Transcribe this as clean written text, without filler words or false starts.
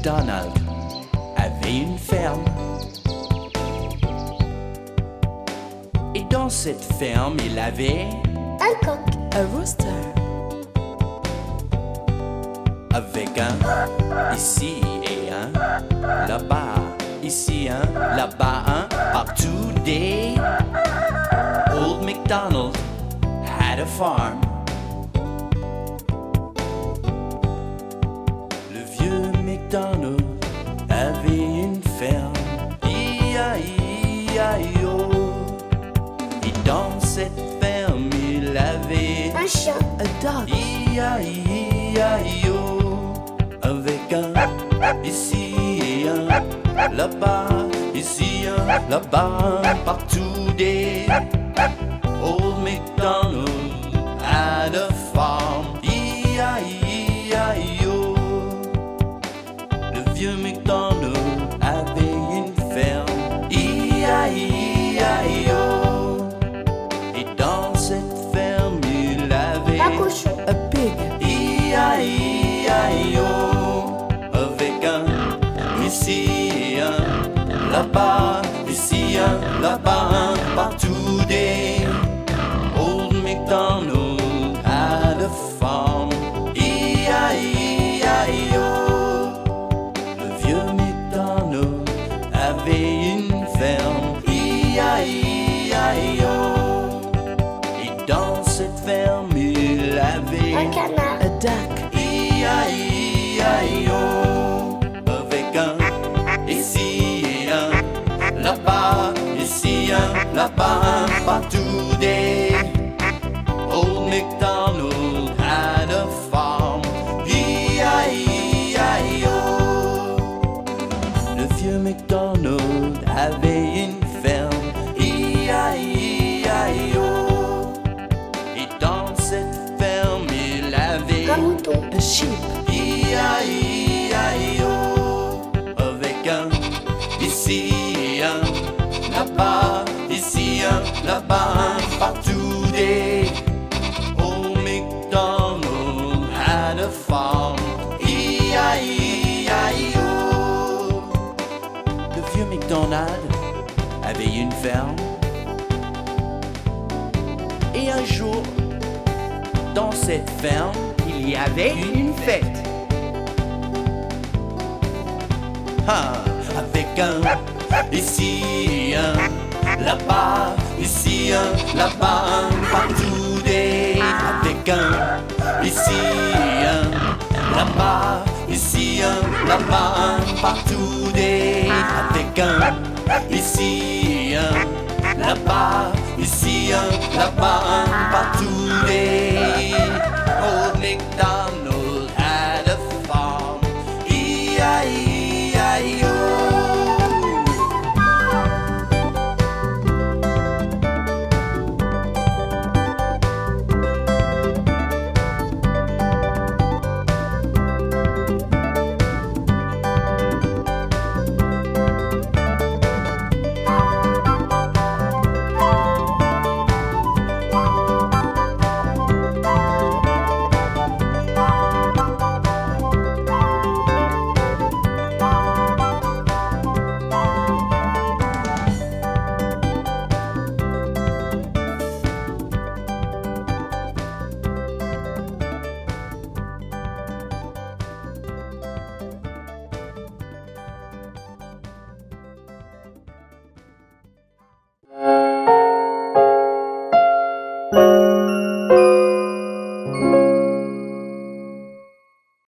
MacDonald avait une ferme. Et dans cette ferme, il avait un coq, a rooster, avec un ici et un là-bas, ici un, là-bas un, partout des. Old MacDonald had a farm. Le vieux MacDonald avait une ferme. I-A-I-A-I-O. Et dans cette ferme, il avait un chien, a dog, I-A-I-A-I-O. Avec un ici et un là-bas, ici un, là-bas un, partout des. Old MacDonald had a farm. E-I-E-I-O. Le vieux MacDonald avait une ferme. E-I-E-I-O. Et dans cette ferme, il avait un cochon, a pig, E-I-E-I-O. Avec un ici et un là-bas, ici un, là-bas un, partout des. Old MacDonald had a farm. E-I-E-I-O. Le vieux MacDonald avait une ferme. E-I-E-I-O. Et dans cette ferme, il avait un canard, a duck, E-I-E-I-O. Avec un ici et un là-bas, ici un, là-bas un, partout des. Old MacDonald had a farm. E-I-E-I-O. Le vieux MacDonald avait une ferme. E-I-E-I-O. Et dans cette ferme, il avait un mouton, a sheep, E-I-E-I-O. Avec un ici et un là-bas, ici un, là-bas un, partout des. Old MacDonald had a farm. E-I-E-I-O. Le vieux MacDonald avait une ferme. Et un jour, dans cette ferme, il y avait une fête. Ah, avec un ici et un là-bas, ici un, là-bas un, partout des. Avec un ici et un là-bas, ici un, là-bas un, partout des. Avec un ici et un là-bas, ici un, là-bas un, partout des. Old MacDonald